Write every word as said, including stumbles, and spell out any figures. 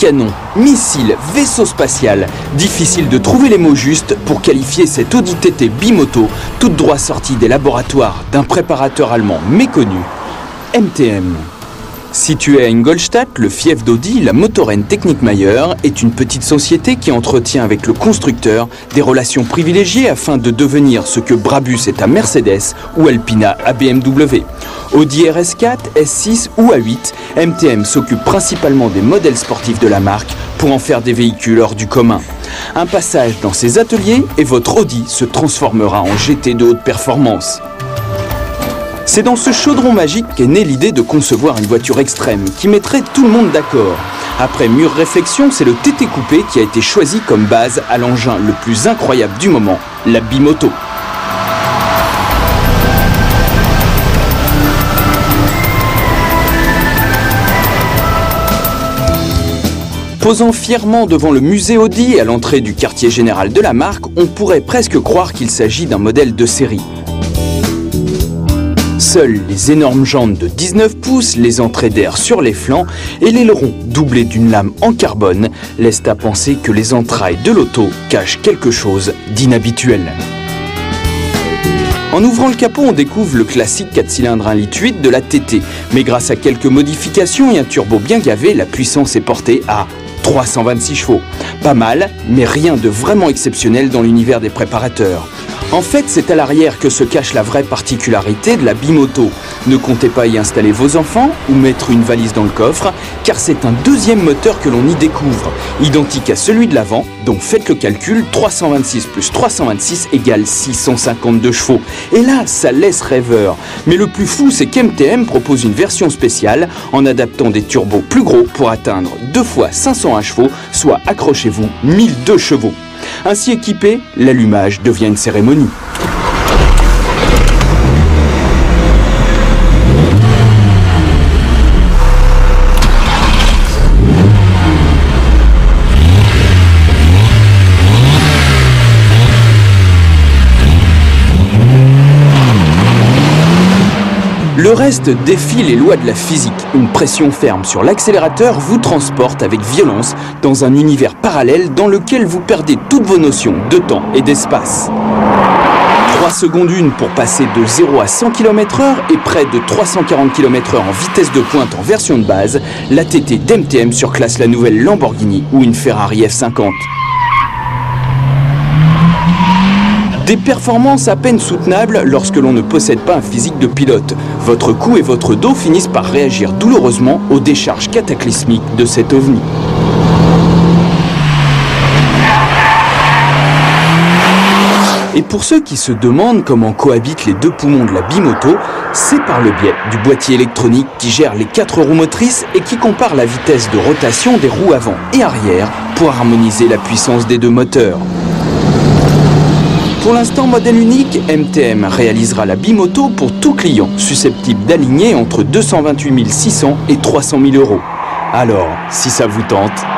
canon, missile, vaisseau spatial. Difficile de trouver les mots justes pour qualifier cette Audi T T bimoto, toute droit sortie des laboratoires d'un préparateur allemand méconnu, M T M. Située à Ingolstadt, le fief d'Audi, la Motoren Technik Mayer, est une petite société qui entretient avec le constructeur des relations privilégiées afin de devenir ce que Brabus est à Mercedes ou Alpina à B M W. Audi R S quatre, S six ou A huit, M T M s'occupe principalement des modèles sportifs de la marque pour en faire des véhicules hors du commun. Un passage dans ses ateliers et votre Audi se transformera en G T de haute performance. C'est dans ce chaudron magique qu'est née l'idée de concevoir une voiture extrême qui mettrait tout le monde d'accord. Après mûre réflexion, c'est le T T coupé qui a été choisi comme base à l'engin le plus incroyable du moment, la bimoto. Posant fièrement devant le musée Audi à l'entrée du quartier général de la marque, on pourrait presque croire qu'il s'agit d'un modèle de série. Seules les énormes jantes de dix-neuf pouces, les entrées d'air sur les flancs et l'aileron doublé d'une lame en carbone laissent à penser que les entrailles de l'auto cachent quelque chose d'inhabituel. En ouvrant le capot, on découvre le classique quatre cylindres un litre huit de la T T, mais grâce à quelques modifications et un turbo bien gavé, la puissance est portée à trois cent vingt-six chevaux. Pas mal, mais rien de vraiment exceptionnel dans l'univers des préparateurs. En fait, c'est à l'arrière que se cache la vraie particularité de la bimoto. Ne comptez pas y installer vos enfants ou mettre une valise dans le coffre, car c'est un deuxième moteur que l'on y découvre, identique à celui de l'avant, donc faites le calcul, trois cent vingt-six plus trois cent vingt-six égale six cent cinquante-deux chevaux. Et là, ça laisse rêveur. Mais le plus fou, c'est qu'M T M propose une version spéciale en adaptant des turbos plus gros pour atteindre deux fois cinq cent un chevaux, soit, accrochez-vous, mille deux chevaux. Ainsi équipé, l'allumage devient une cérémonie. Le reste défie les lois de la physique. Une pression ferme sur l'accélérateur vous transporte avec violence dans un univers parallèle dans lequel vous perdez toutes vos notions de temps et d'espace. trois secondes une pour passer de zéro à cent kilomètres heure et près de trois cent quarante kilomètres heure en vitesse de pointe en version de base, la T T d'M T M surclasse la nouvelle Lamborghini ou une Ferrari F cinquante. Des performances à peine soutenables lorsque l'on ne possède pas un physique de pilote. Votre cou et votre dos finissent par réagir douloureusement aux décharges cataclysmiques de cet ovni. Et pour ceux qui se demandent comment cohabitent les deux poumons de la bimoto, c'est par le biais du boîtier électronique qui gère les quatre roues motrices et qui compare la vitesse de rotation des roues avant et arrière pour harmoniser la puissance des deux moteurs. Pour l'instant modèle unique, M T M réalisera la bimoto pour tout client susceptible d'aligner entre deux cent vingt-huit mille six cents et trois cent mille euros. Alors, si ça vous tente,